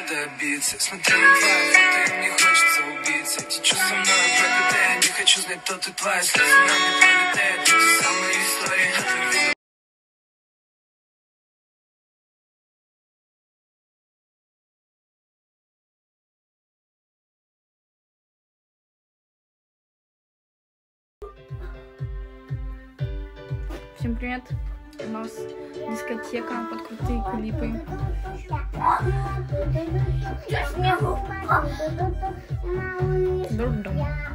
добиться. Смотрю на твои фото, и мне хочется убиться. Течу со мной проклятая, не хочу знать, кто ты, твоя слеза на мне пролетает. Эти самые истории от любви. Всем привет! У нас дискотека под крутые клипы. Дурдом.